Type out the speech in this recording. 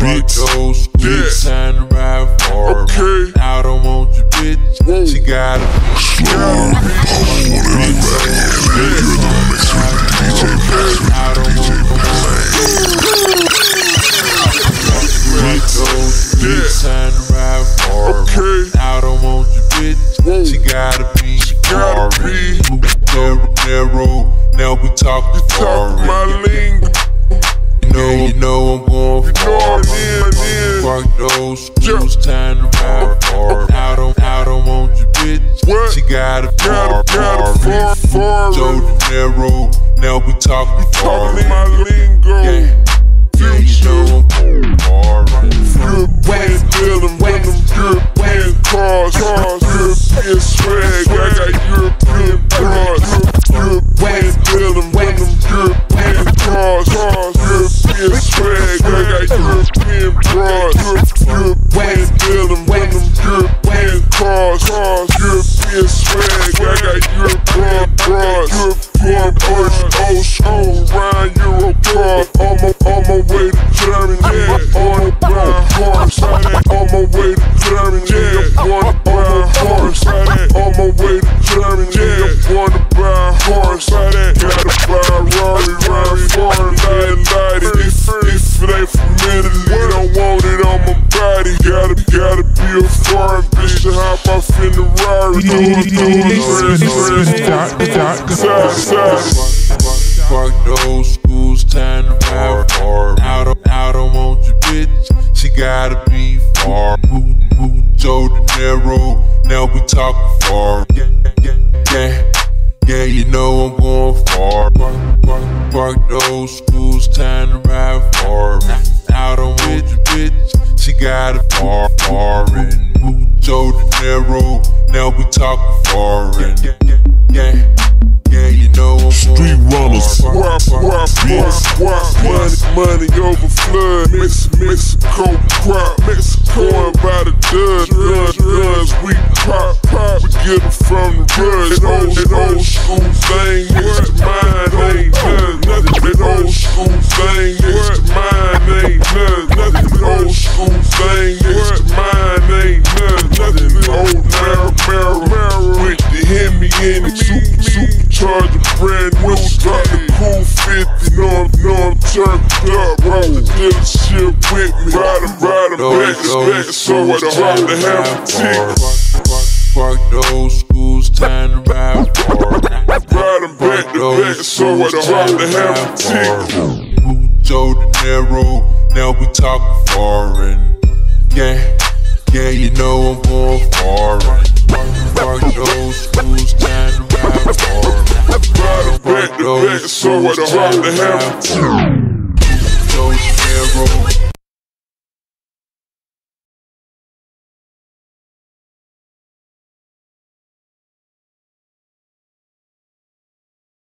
Those bitch, time to ride far. Okay. I don't want your bitch. Whoa. She gotta be. Time to ride far. Okay. I don't want your bitch. Whoa. She gotta be. Narrow. Now we talking far. My lingo. You know I'm going far. Fuck those schools, time to ride far. I don't want your bitch. What? She gotta far. Joe De Niro. Now we talking far. My lingo. Yeah, you know I'm far. European dealing with them European cars. European swag, I got European bras. European dealing with them European cars. European swag, I got European bras. European dealing with them European cars. European swag, I got European bras. European old school, Ryan Euro cars. On my way to Germany, on a brown horse. On my way to Germany, on a brown horse. On my way to Germany, on a brown horse. Gotta buy a Rari, foreign lighty. If it ain't from Italy, don't want it on my body. Gotta be a foreign bitch to hop off in the Rari. Fuck those schools, time to ride far. I don't want your bitch. She gotta be far. Joe De Niro. Now we talking far. Yeah, you know I'm going far. Fuck those schools, time to ride far. I don't want your bitch. She gotta far. Joe De Niro. Now we talking far. Yeah, you know I'm Street runners. Money over flood. Mexico crop. Going by the guns. We pop. We get them from the rush. That old school thing next to mine ain't nothing. That old school thing next to mine ain't nothing. That old school thing next to mine ain't nothing. Old Marrow with the Hemi in it. Supercharger, brand new. Drop the cool 50. Know I'm turned up. Roll the dealership with me. Ride them back to back. So I don't have to have a ticket. Fuck those schools, time to ride far. Ride them back to back. So I don't have to have a ticket. Joe De Niro. Now we talking foreign. Yeah, you know I'm going far. Fuck those schools, time to ride far. Ride them back to back. So I don't have to have a ticket. Joe De Niro.